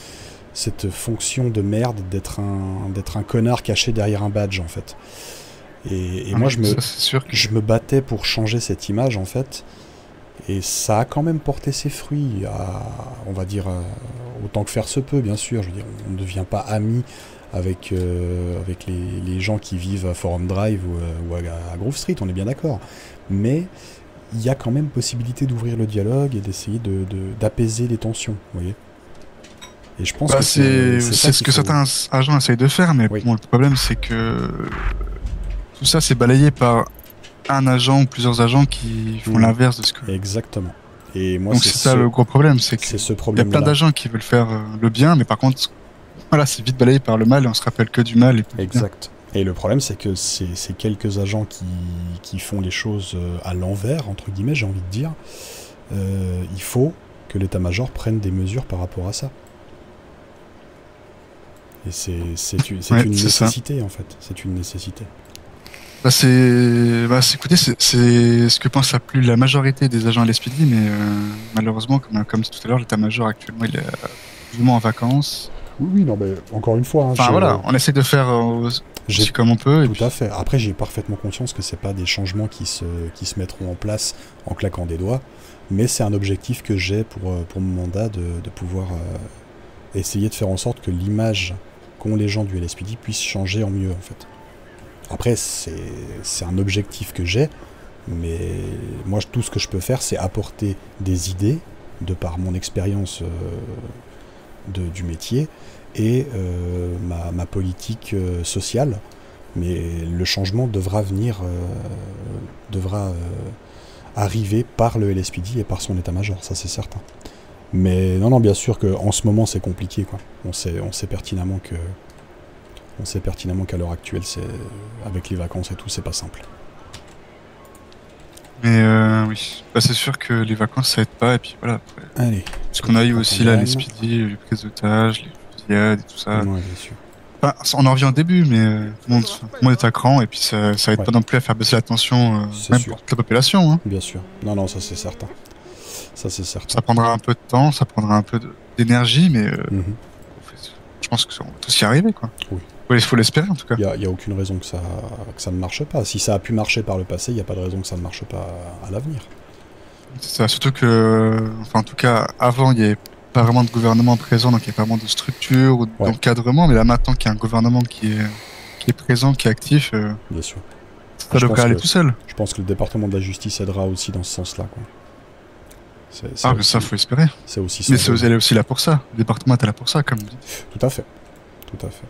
cette fonction de merde d'être un d'être un connard caché derrière un badge, en fait. Et, et Ah, moi, mais je me, ça, c'est sûr que- je me battais pour changer cette image, en fait. Et ça a quand même porté ses fruits, à, on va dire, euh, autant que faire se peut, bien sûr. Je veux dire, on ne devient pas amis avec, euh, avec les, les gens qui vivent à Forum Drive ou, euh, ou à, à Grove Street, on est bien d'accord. Mais il y a quand même possibilité d'ouvrir le dialogue et d'essayer de, de- d'apaiser les tensions, vous voyez. Et je pense Bah, que c'est ça c'est ce qu'il que faut- certains agents essayent de faire, mais Oui. bon, le problème c'est que tout ça c'est balayé par un agent ou plusieurs agents qui font Mmh. l'inverse de ce que. Exactement. Et moi, Donc c'est c'est ça ce- le gros problème, c'est c'est que ce il y a problème-là. plein d'agents qui veulent faire euh, le bien, mais par contre, voilà, c'est vite balayé par le mal et on se rappelle que du mal et pas du bien. Exact. Et le problème, c'est que ces, ces quelques agents qui, qui font les choses euh, à l'envers, entre guillemets, j'ai envie de dire, euh, il faut que l'état-major prenne des mesures par rapport à ça. Et c'est c'est une, c'est Ouais, une c'est ça. nécessité, en fait. C'est une nécessité. Bah c'est, bah c'est- écoutez, c'est c'est ce que pense la plus la majorité des agents L S P D, mais euh, malheureusement, comme comme dit tout à l'heure, l'état-major actuellement il est euh, plus ou moins en vacances. Oui, oui, non, mais encore une fois... hein, Enfin je- voilà, on essaie de faire euh, J'ai- aussi comme on peut. Et Tout puis, à fait. Après, j'ai parfaitement conscience que c'est pas des changements qui se, qui se mettront en place en claquant des doigts, mais c'est un objectif que j'ai pour, euh, pour mon mandat de, de pouvoir euh, essayer de faire en sorte que l'image qu'ont les gens du L S P D puisse changer en mieux, en fait. Après, c'est c'est un objectif que j'ai, mais moi, tout ce que je peux faire, c'est apporter des idées, de par mon expérience euh, de- du métier, et euh, ma, ma politique euh, sociale. Mais le changement devra venir, euh, devra euh, arriver par le L S P D et par son état-major, ça c'est certain. Mais non, non, bien sûr qu'en ce moment c'est compliqué, quoi. On sait, on sait pertinemment que, on sait pertinemment qu'à l'heure actuelle, c'est avec les vacances et tout, c'est pas simple. mais euh, oui, bah, c'est sûr que les vacances ça aide pas. Et puis voilà. Après, Allez. parce qu'on a eu aussi là Calme. L S P D, les prises d'otages, les fusillades et tout ça. Ouais, bien sûr. Enfin, on en revient au début, mais euh, tout, le monde, tout le monde est à cran et puis ça, ça aide Ouais. pas non plus à faire baisser la tension, euh, C'est même sûr. pour toute la population. Hein. Bien sûr. Non, non, ça c'est certain. Ça c'est certain. Ça prendra un peu de temps, ça prendra un peu de- d'énergie, mais euh, Mhm. je pense qu'on va tous y arriver, quoi. Oui. Il faut l'espérer en tout cas. Il n'y a, y a aucune raison que ça, que ça ne marche pas. Si ça a pu marcher par le passé, il n'y a pas de raison que ça ne marche pas à l'avenir. C'est ça, surtout que, enfin en tout cas, avant il y avait pas vraiment de gouvernement présent, donc il n'y a pas vraiment de structure ou Ouais. d'encadrement, mais là maintenant qu'il y a un gouvernement qui est, qui est présent, qui est actif, euh, Bien sûr. ça Je devrait pense aller que- tout seul. Je pense que le département de la justice aidera aussi dans ce sens-là, quoi. C'est c'est Ah, mais aussi- ça faut espérer. c'est aussi son Mais c'est rôle. elle est aussi là pour ça. Le département est là pour ça, comme dit. Tout à fait. Tout à fait.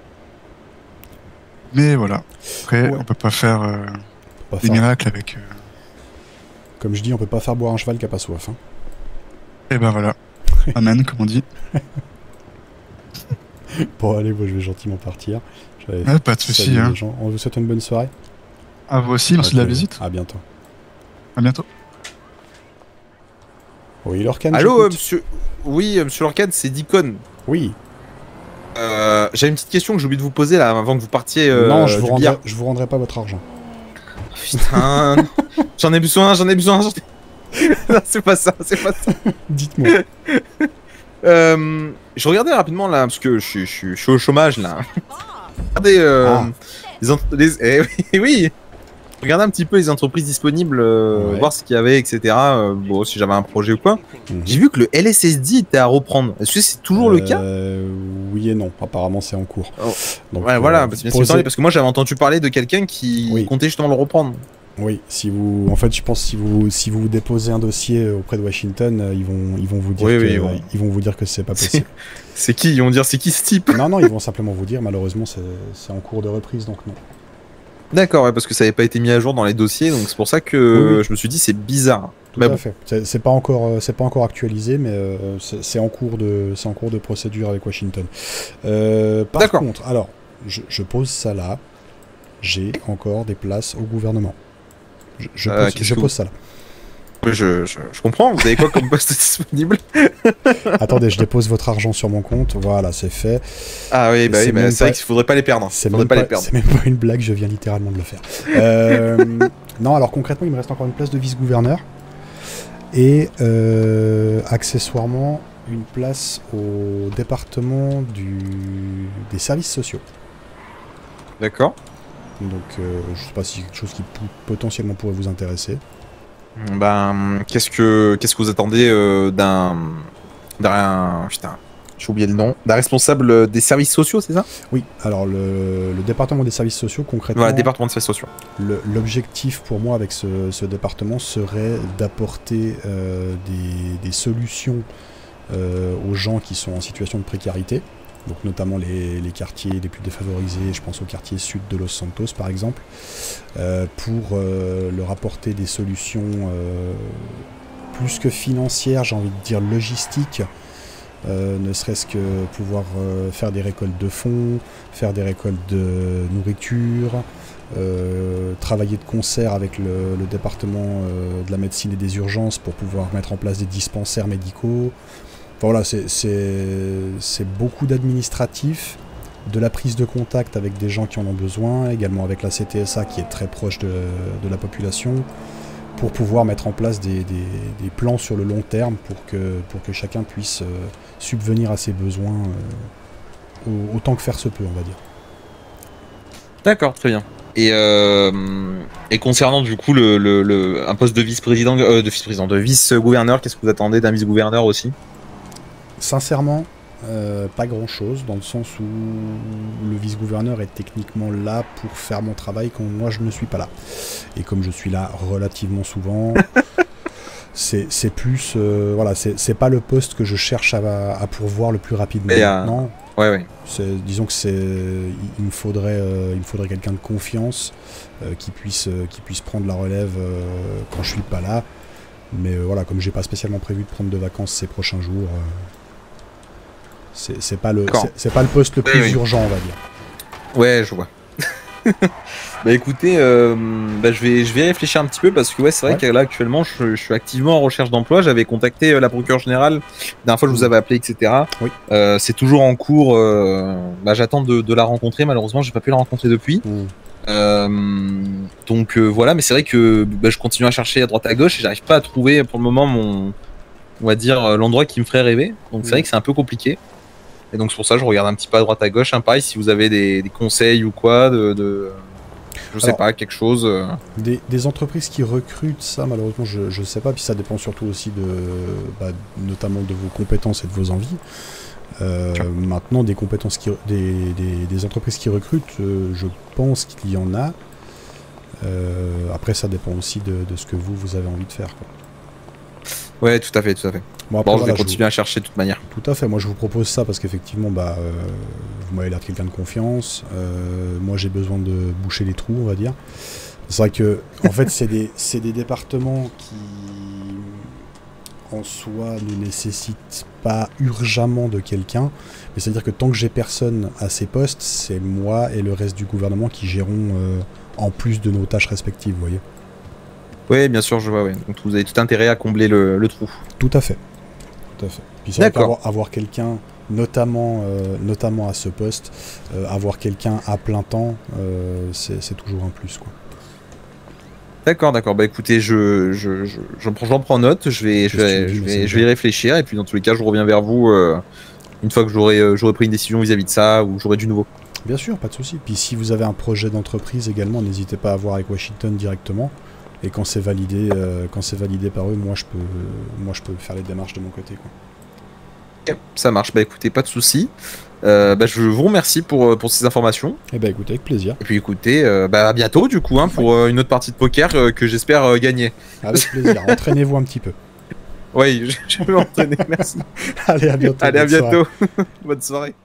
Mais voilà. Après, Ouais. on peut pas faire euh, Pas des faire- miracles avec. Euh... Comme je dis, on peut pas faire boire un cheval qui a pas soif. Hein. Et ben voilà. Amen, comme on dit. Bon, allez, moi, je vais gentiment partir. J'avais Ouais, pas de soucis, salué hein. les gens. On vous souhaite une bonne soirée. À vous aussi, merci de la Ok, visite. À bientôt. À bientôt. Oui, Lorcan, Allô, euh, j'écoute. monsieur. Oui, euh, monsieur Lorcan, c'est Deacon. Oui. Euh, J'ai une petite question que j'ai oublié de vous poser là avant que vous partiez. Euh, non, je du vous, rendrai, billard. je vous rendrai pas votre argent. Putain, j'en ai besoin, j'en ai besoin. j'en ai- non, c'est pas ça, c'est pas ça. Dites-moi. Euh, je regardais rapidement là, parce que je, suis- je, suis- je suis au chômage là. Regardez euh, Ah. les, ent- les- eh oui, oui. Regardez un petit peu les entreprises disponibles, euh, Ouais. voir ce qu'il y avait, et cetera. Euh, bon, si j'avais un projet ou quoi. Mhm. J'ai vu que le L S S D était à reprendre. Est-ce que c'est toujours le cas? Euh, Oui et non. Apparemment, c'est en cours. Oh. Donc, Ouais, euh, voilà, parce, que bien posez- sûr, parce que moi j'avais entendu parler de quelqu'un qui Oui. comptait justement le reprendre. Oui, si vous, en fait, je pense que si vous, si vous déposez un dossier auprès de Washington, euh, ils vont, ils vont vous dire Oui, que, oui, bon. ils vont vous dire que c'est pas C'est- possible. C'est qui? Ils vont dire c'est qui ce type? Non, non, ils vont simplement vous dire, malheureusement, c'est c'est en cours de reprise, donc non. D'accord, ouais, parce que ça n'avait pas été mis à jour dans les dossiers, donc c'est pour ça que Oui, oui. je me suis dit c'est bizarre. Tout Mais à bon. fait. C'est c'est pas encore, euh, c'est pas encore actualisé, mais euh, c'est c'est en cours de, c'est en cours de procédure avec Washington. Euh, par D'accord. contre, alors, je, je pose ça là. J'ai encore des places au gouvernement. Je, je Euh, pose, qu'est-ce je que pose vous- ça là. Oui, je, je, je comprends, vous avez quoi comme poste disponible? Attendez, je dépose votre argent sur mon compte. Voilà, c'est fait. Ah oui, bah C'est oui, bah, même c'est vrai pas- qu'il faudrait pas les perdre. C'est Faudrait même, pas pas, les perdre. c'est même pas une blague, je viens littéralement de le faire. Euh, non, alors concrètement, il me reste encore une place de vice-gouverneur. Et euh, accessoirement, une place au département du... des services sociaux. D'accord. Donc euh, je sais pas si c'est quelque chose qui potentiellement pourrait vous intéresser. Ben, qu'est-ce que qu'est-ce que vous attendez euh, d'un d'un putain, j'ai oublié le nom, d'un responsable des services sociaux, c'est ça? Oui. Alors le, le département des services sociaux, concrètement. Voilà, département des services sociaux. L'objectif pour moi avec ce, ce département serait d'apporter euh, des, des solutions euh, aux gens qui sont en situation de précarité. Donc notamment les, les quartiers les plus défavorisés, je pense au quartier sud de Los Santos par exemple, euh, pour euh, leur apporter des solutions euh, plus que financières, j'ai envie de dire logistiques, euh, ne serait-ce que pouvoir euh, faire des récoltes de fonds, faire des récoltes de nourriture, euh, travailler de concert avec le, le département euh, de la médecine et des urgences pour pouvoir mettre en place des dispensaires médicaux. Voilà, c'est beaucoup d'administratifs, de la prise de contact avec des gens qui en ont besoin, également avec la C T S A qui est très proche de, de la population, pour pouvoir mettre en place des, des, des plans sur le long terme pour que, pour que chacun puisse euh, subvenir à ses besoins euh, autant que faire se peut, on va dire. D'accord, très bien. Et, euh, et concernant du coup le, le, le, un poste de vice-président, euh, de vice-président, de vice-gouverneur, qu'est-ce que vous attendez d'un vice-gouverneur aussi? Sincèrement, euh, pas grand chose, dans le sens où le vice-gouverneur est techniquement là pour faire mon travail quand moi je ne suis pas là. Et comme je suis là relativement souvent, c'est plus, euh, voilà, c'est pas le poste que je cherche à, à pourvoir le plus rapidement. Euh, non, ouais, ouais. Disons que c'est, il, il me faudrait, euh, il me faudrait quelqu'un de confiance euh, qui puisse, euh, qui puisse prendre la relève euh, quand je suis pas là. Mais euh, voilà, comme j'ai pas spécialement prévu de prendre de vacances ces prochains jours. Euh, C'est pas le c'est pas le poste le plus oui, oui. urgent, on va dire. Ouais, je vois. Bah écoutez, euh, bah, je vais je vais réfléchir un petit peu parce que ouais, c'est vrai ouais. que là actuellement je, je suis activement en recherche d'emploi. J'avais contacté euh, la procureure générale. La dernière fois je vous avais appelé, et cetera. Oui. Euh, c'est toujours en cours. Euh, bah, j'attends de, de la rencontrer. Malheureusement, j'ai pas pu la rencontrer depuis. Mm. Euh, donc euh, voilà, mais c'est vrai que bah, je continue à chercher à droite à gauche et j'arrive pas à trouver pour le moment mon, on va dire l'endroit qui me ferait rêver. Donc mm. c'est vrai que c'est un peu compliqué. Et donc c'est pour ça que je regarde un petit peu à droite à gauche. Hein, pareil, si vous avez des, des conseils ou quoi, de, de je sais Alors, pas, quelque chose. Euh... Des, des entreprises qui recrutent, ça malheureusement je, je sais pas. Puis ça dépend surtout aussi de, bah, notamment de vos compétences et de vos envies. Euh, sure. Maintenant, des compétences qui, des, des, des entreprises qui recrutent, euh, je pense qu'il y en a. Euh, après, ça dépend aussi de, de ce que vous vous avez envie de faire, quoi. Ouais, tout à fait, tout à fait. Bon, après, bon voilà, je vais continuer je vous... à chercher de toute manière. Tout à fait, moi je vous propose ça parce qu'effectivement, bah, euh, vous m'avez l'air de quelqu'un de confiance. Euh, moi j'ai besoin de boucher les trous, on va dire. C'est vrai que, en fait, c'est des, des départements qui, en soi, ne nécessitent pas urgemment de quelqu'un. Mais c'est-à-dire que tant que j'ai personne à ces postes, c'est moi et le reste du gouvernement qui gérons euh, en plus de nos tâches respectives, vous voyez. Oui, bien sûr, je vois, ouais. Donc vous avez tout intérêt à combler le, le trou. Tout à fait. Tout à fait. Puis c'est vrai qu'avoir avoir quelqu'un, notamment, euh, notamment à ce poste, euh, avoir quelqu'un à plein temps, euh, c'est toujours un plus, quoi. D'accord, d'accord. Bah écoutez, je, je, je, j'en prends, prends note, je vais, je vais, je vais, je vais y réfléchir, et puis dans tous les cas, je reviens vers vous euh, une fois que j'aurai euh, pris une décision vis-à-vis de ça, ou j'aurai du nouveau. Bien sûr, pas de souci. Puis si vous avez un projet d'entreprise également, n'hésitez pas à voir avec Washington directement. Et quand c'est validé, euh, quand c'est validé par eux, moi je peux, moi je peux faire les démarches de mon côté, quoi. Okay, ça marche. Bah écoutez, pas de souci. Euh, bah, je vous remercie pour pour ces informations. Et bah écoutez, avec plaisir. Et puis écoutez, euh, bah à bientôt du coup, hein, pour ouais. euh, une autre partie de poker euh, que j'espère euh, gagner. Avec plaisir. Entraînez-vous un petit peu. Oui, je vais m'entraîner. Merci. Allez, à bientôt. Allez, à bientôt. Bonne soirée.